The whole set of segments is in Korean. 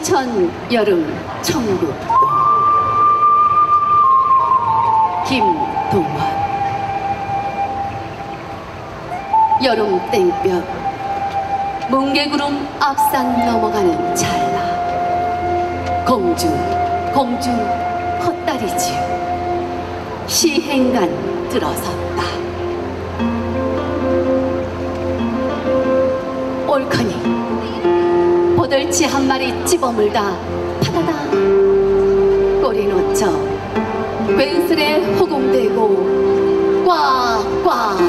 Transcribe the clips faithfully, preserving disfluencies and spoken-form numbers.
신천 여름 천국 김동원. 여름 땡볕 뭉게구름 앞산 넘어가는 찰나 공주 공주 헛다리지요 시행간 들어섰다. 옳거니 보들치 한 마리 집어물다 파다다 꼬리 놓쳐 괜스레 허공대고 꽉꽉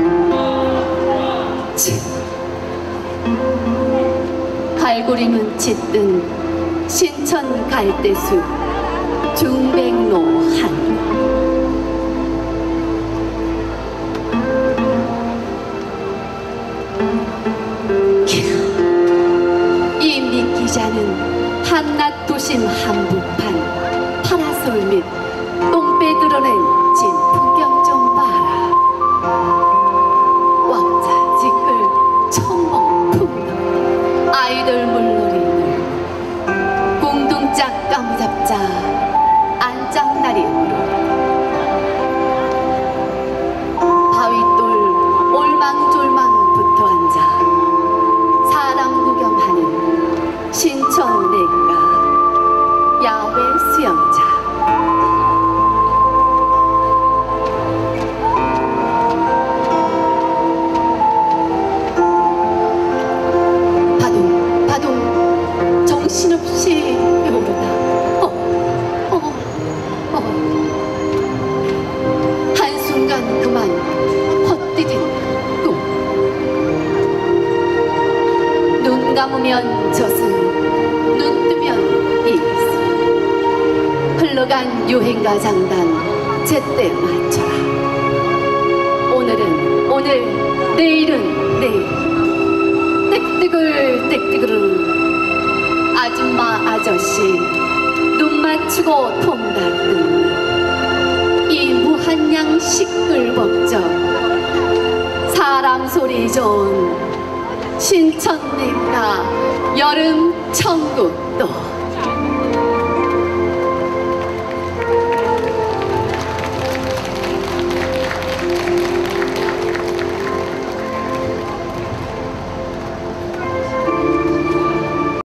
갈고리는 짙은 신천 갈대숲 중백로 한 이 미끼자는 한낮 도심 한복판 파라솔 밑 똥배 드러낸 진 풍경 좀 봐라. 왕자 지끌 천봉 풍덩 아이들 물놀이들 공둥짝 까무잡자 안장나리 물놀이 바위돌 올망졸망 붙어 앉아 사람 구경하는 신천 냇가 야외 수영장. 바둥 바둥 정신없이 오르다 어, 어, 어. 한순간 그만 헛디딘 꿈. 눈 감으면 저승 눈 뜨면 이승. 흘러간 유행가 장단 제때 맞춰라. 오늘은 오늘 내일은 내일 땡뜨글 땡뜨글 아줌마 아저씨 눈 맞추고 통닭들 이 무한양 시끌벅적 사람 소리 좋은 신천내가 여름 천국도